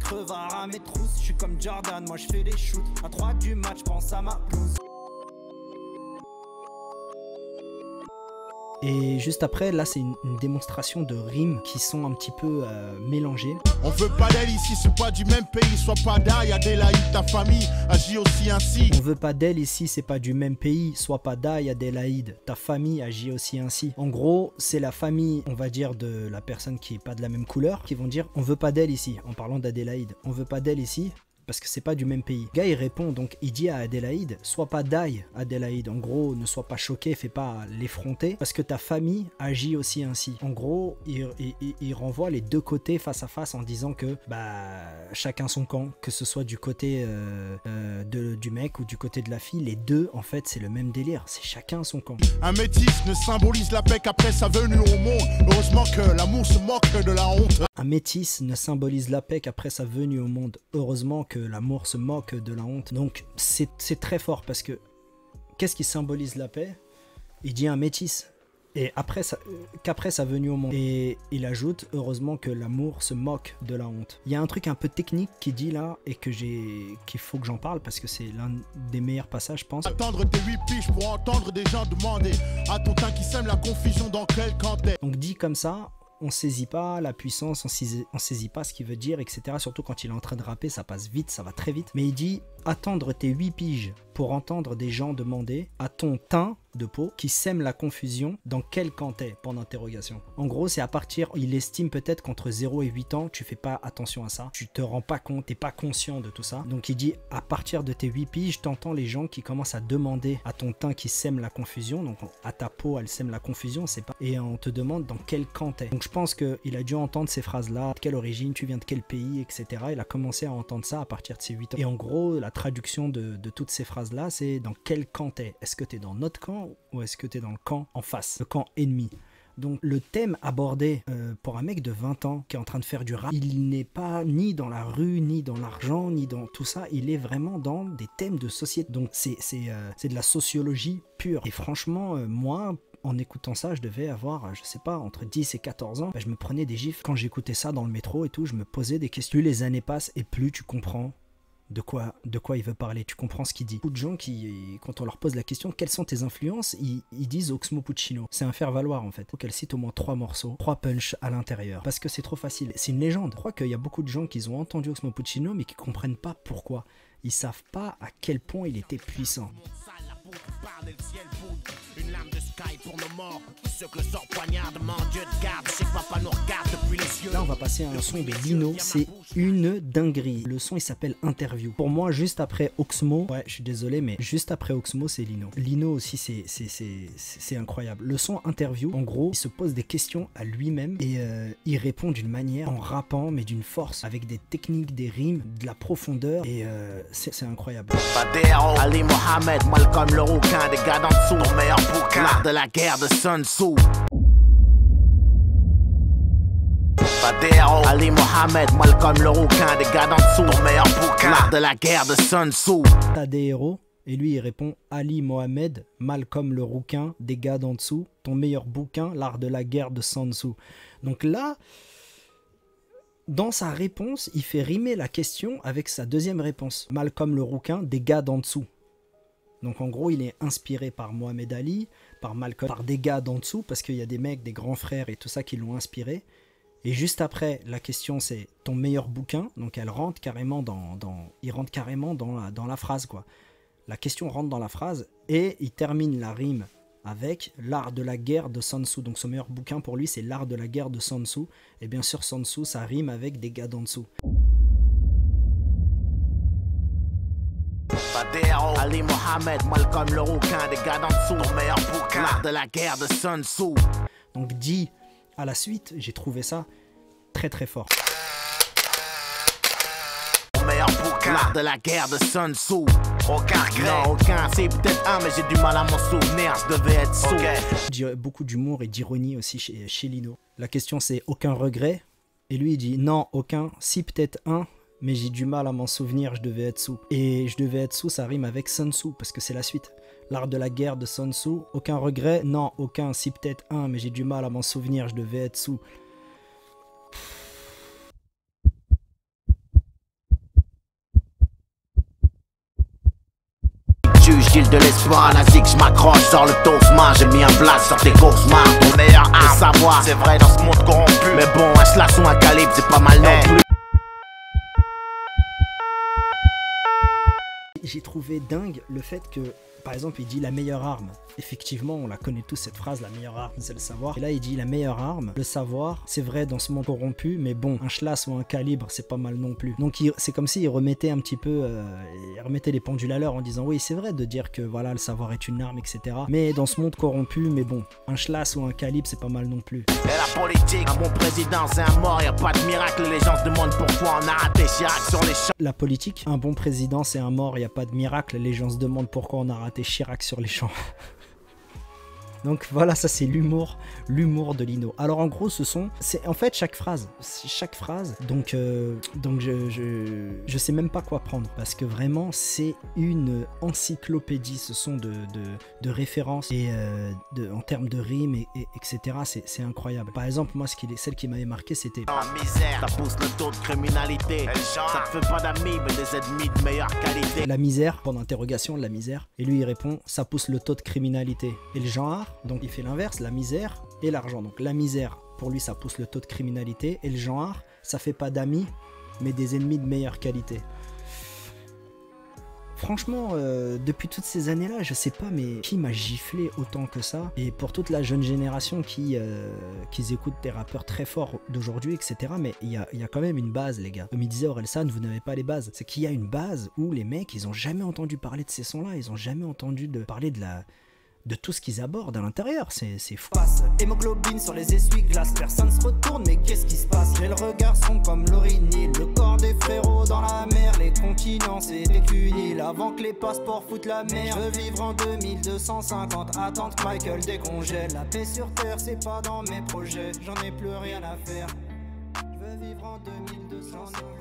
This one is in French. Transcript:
crevard à mes trousses. Je suis comme Jordan, moi je fais les shoots. À 3 du match, pense à ma blouse. Et juste après, là, c'est une démonstration de rimes qui sont un petit peu mélangées. On veut pas d'elle ici, c'est pas du même pays. Sois pas d'ail, Adélaïde, ta famille agit aussi ainsi. On veut pas d'elle ici, c'est pas du même pays. Sois pas d'ail, Adélaïde, ta famille agit aussi ainsi. En gros, c'est la famille, on va dire, de la personne qui est pas de la même couleur, qui vont dire on veut pas d'elle ici, en parlant d'Adélaïde. On veut pas d'elle ici, parce que c'est pas du même pays. Le gars il répond, donc il dit à Adélaïde, sois pas d'ail Adélaïde, en gros ne sois pas choqué, fais pas l'effronter, parce que ta famille agit aussi ainsi. En gros il renvoie les deux côtés face à face en disant que bah chacun son camp, que ce soit du côté du mec ou du côté de la fille, les deux en fait c'est le même délire, c'est chacun son camp. Un métis ne symbolise la paix qu'après sa venue au monde. Heureusement que l'amour se moque de la honte. Un métis ne symbolise la paix qu'après sa venue au monde. Heureusement que l'amour se moque de la honte. Donc c'est très fort parce que qu'est-ce qui symbolise la paix? Il dit un métis. Et qu'après sa venue au monde. Et il ajoute, heureusement que l'amour se moque de la honte. Il y a un truc un peu technique qui dit là et qu'il faut que j'en parle parce que c'est l'un des meilleurs passages, je pense. Attendre tes 8 piges pour entendre des gens demander à ton teint qui sème la confusion dans quel camp t'es. Donc dit comme ça, on saisit pas la puissance, on saisit pas ce qu'il veut dire, etc. Surtout quand il est en train de rapper, ça passe vite, ça va très vite. Mais il dit, attendre tes 8 piges pour entendre des gens demander à ton teint de peau qui sème la confusion dans quel camp t'es, point d'interrogation. En gros, c'est à partir, il estime peut-être qu'entre 0 et 8 ans, tu fais pas attention à ça, tu te rends pas compte, t'es pas conscient de tout ça. Donc il dit, à partir de tes 8 piges, t'entends les gens qui commencent à demander à ton teint qui sème la confusion, donc à ta peau, elle sème la confusion, c'est pas... Et on te demande dans quel camp t'es. Donc je pense qu'il a dû entendre ces phrases-là, de quelle origine, tu viens de quel pays, etc. Il a commencé à entendre ça à partir de ses 8 ans. Et en gros, la traduction de toutes ces phrases-là, c'est dans quel camp t'es. Est-ce que t'es dans notre camp ou est-ce que t'es dans le camp en face, le camp ennemi? Donc le thème abordé pour un mec de 20 ans qui est en train de faire du rap, il n'est pas ni dans la rue, ni dans l'argent, ni dans tout ça, il est vraiment dans des thèmes de société. Donc c'est de la sociologie pure. Et franchement, moi, en écoutant ça, je devais avoir, je sais pas, entre 10 et 14 ans. Bah, je me prenais des gifles. Quand j'écoutais ça dans le métro et tout, je me posais des questions. Plus les années passent et plus tu comprends de quoi il veut parler, tu comprends ce qu'il dit. Beaucoup de gens qui, quand on leur pose la question, quelles sont tes influences, ils disent Oxmo Puccino. C'est un faire-valoir en fait. Il faut qu'elle cite au moins 3 morceaux, 3 punch à l'intérieur. Parce que c'est trop facile. C'est une légende. Je crois qu'il y a beaucoup de gens qui ont entendu Oxmo Puccino mais qui comprennent pas pourquoi. Ils savent pas à quel point il était puissant. Une lame de sky pour nos morts. Ceux que le sort poignardement, Dieu te garde. Je sais que papa nous regarde depuis les yeux. Là, on va passer à un son de Lino. C'est une dinguerie. Le son, il s'appelle Interview. Pour moi, juste après Oxmo, ouais, je suis désolé, mais juste après Oxmo, c'est Lino. Lino aussi, c'est incroyable. Le son Interview, en gros, il se pose des questions à lui-même et il répond d'une manière en rappant, mais d'une force, avec des techniques, des rimes, de la profondeur et c'est incroyable. Badero, Ali Mohamed, Malcolm le rouquin, des gars d'en dessous, ton meilleur bouquin, l'art de la guerre de Sun Tzu. Badero, Ali Mohamed, Malcolm le rouquin, des gars d'en dessous, ton meilleur bouquin, l'art de la guerre de Sun Tzu. T'as des héros? Et lui il répond Ali Mohamed, Malcolm le rouquin, des gars d'en dessous, ton meilleur bouquin, l'art de la guerre de Sun Tzu. Donc là, dans sa réponse, il fait rimer la question avec sa deuxième réponse. Malcolm le rouquin, des gars d'en dessous. Donc en gros, il est inspiré par Mohamed Ali, par Malcolm, par des gars d'en dessous, parce qu'il y a des mecs, des grands frères et tout ça qui l'ont inspiré. Et juste après, la question c'est ton meilleur bouquin. Donc elle rentre carrément il rentre carrément dans la phrase, quoi. La question rentre dans la phrase et il termine la rime avec l'art de la guerre de Sun Tzu. Donc son meilleur bouquin pour lui, c'est l'art de la guerre de Sun Tzu. Et bien sûr, Sun Tzu, ça rime avec des gars d'en dessous. Badero, Ali Mohamed, Malcolm le rouquin, des gars d'en dessous, ton meilleur bouquin, l'art de la guerre de Sun Tzu. Donc dit à la suite, j'ai trouvé ça très très fort. Ton meilleur bouquin, l'art de la guerre de Sun Tzu. Aucun regret, non, aucun, c'est peut-être un, mais j'ai du mal à m'en souvenir, je devais être sourd. Okay. Beaucoup d'humour et d'ironie aussi chez Lino. La question c'est aucun regret? Et lui il dit non, aucun, si peut-être un, mais j'ai du mal à m'en souvenir, je devais être sous. Et je devais être sous, ça rime avec Sun Tzu, parce que c'est la suite. L'art de la guerre de Sun Tzu, aucun regret? Non, aucun, si peut-être un, mais j'ai du mal à m'en souvenir, je devais être sous. juge, deal de l'espoir à la zig, je m'accroche, sors le tosma, j'ai mis un blast sur tes cauchemars. Ton meilleur arme, savoir, c'est vrai dans ce monde corrompu. Mais bon, un slash ou un calibre, c'est pas mal non plus. J'ai trouvé dingue le fait que, par exemple, il dit la meilleure arme. Effectivement, on la connaît tous cette phrase, la meilleure arme, c'est le savoir. Et là, il dit la meilleure arme, le savoir, c'est vrai dans ce monde corrompu, mais bon, un schlass ou un calibre, c'est pas mal non plus. Donc, c'est comme s'il remettait un petit peu, il remettait les pendules à l'heure en disant, oui, c'est vrai de dire que voilà, le savoir est une arme, etc. Mais dans ce monde corrompu, mais bon, un schlass ou un calibre, c'est pas mal non plus. Et la politique, un bon président, c'est un mort, y a pas de miracle. Les gens se demandent pourquoi on a raté Chirac sur les champs. La politique, un bon président, c'est un mort, y a pas de miracle. Les gens se demandent pourquoi on a raté Chirac sur les champs. Donc voilà, ça c'est l'humour de Lino. Alors en gros, c'est en fait chaque phrase, donc je sais même pas quoi prendre parce que vraiment c'est une encyclopédie. Ce sont de références et en termes de rimes etc. C'est incroyable. Par exemple, moi celle qui m'avait marqué, c'était en misère, ça pousse le taux de criminalité. Ça te fait pas d'amis, mais des ennemis de meilleure qualité. La misère, pendant interrogation, la misère. Et lui il répond, ça pousse le taux de criminalité. Et le genre, donc il fait l'inverse, la misère et l'argent. Donc la misère, pour lui, ça pousse le taux de criminalité. Et le genre, ça fait pas d'amis, mais des ennemis de meilleure qualité. Franchement, depuis toutes ces années-là, je sais pas, mais qui m'a giflé autant que ça? Et pour toute la jeune génération qui écoutent des rappeurs très forts d'aujourd'hui, etc. Mais il y a quand même une base, les gars. Comme il disait Orelsan, vous n'avez pas les bases. C'est qu'il y a une base où les mecs, ils ont jamais entendu parler de ces sons-là. Ils ont jamais entendu parler de tout ce qu'ils abordent à l'intérieur, c'est fou. Hémoglobine sur les essuie-glaces, personne se retourne, mais qu'est-ce qui se passe? J'ai le regard sombre comme l'orinil, le corps des frérots dans la mer, les continents c'est des cunils, avant que les passeports foutent la merde. Je veux vivre en 2250, attendre que Michael décongèle. La paix sur terre c'est pas dans mes projets, j'en ai plus rien à faire. Je veux vivre en 2250.